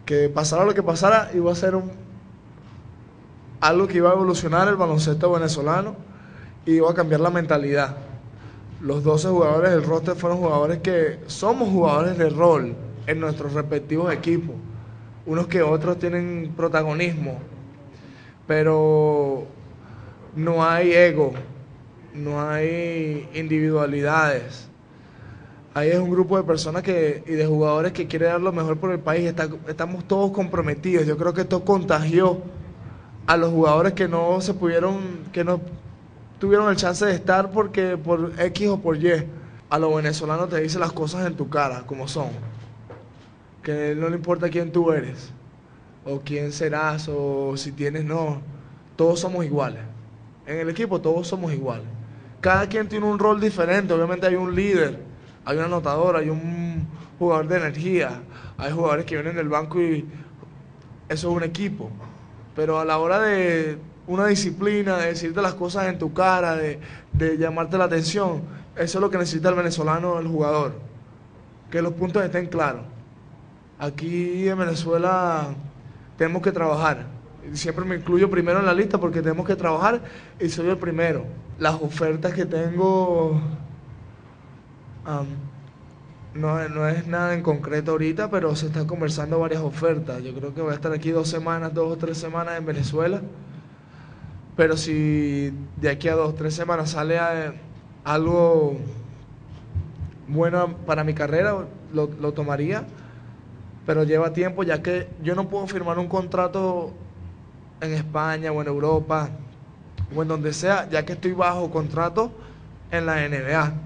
que pasara lo que pasara, iba a ser algo que iba a evolucionar el baloncesto venezolano y iba a cambiar la mentalidad. Los 12 jugadores del roster fueron jugadores que somos jugadores de rol en nuestros respectivos equipos. Unos que otros tienen protagonismo, pero no hay ego, no hay individualidades. Ahí es un grupo de personas y de jugadores que quiere dar lo mejor por el país. Estamos todos comprometidos. Yo creo que esto contagió a los jugadores que no se pudieron, que no tuvieron el chance de estar porque por X o por Y. A los venezolanos te dice las cosas en tu cara, como son. Que no le importa quién tú eres, o quién serás, o si tienes, no. Todos somos iguales. En el equipo todos somos iguales. Cada quien tiene un rol diferente. Obviamente hay un líder, hay un anotador, hay un jugador de energía, hay jugadores que vienen del banco y eso es un equipo. Pero a la hora de una disciplina, de decirte las cosas en tu cara, de llamarte la atención, eso es lo que necesita el venezolano, el jugador. Que los puntos estén claros. Aquí en Venezuela tenemos que trabajar. Siempre me incluyo primero en la lista porque tenemos que trabajar y soy el primero. Las ofertas que tengo um, no es nada en concreto ahorita, pero se están conversando varias ofertas. Yo creo que voy a estar aquí 2 o 3 semanas en Venezuela. Pero si de aquí a 2 o 3 semanas sale algo bueno para mi carrera, lo tomaría. Pero lleva tiempo, ya que yo no puedo firmar un contrato en España o en Europa o en donde sea, ya que estoy bajo contrato en la NBA.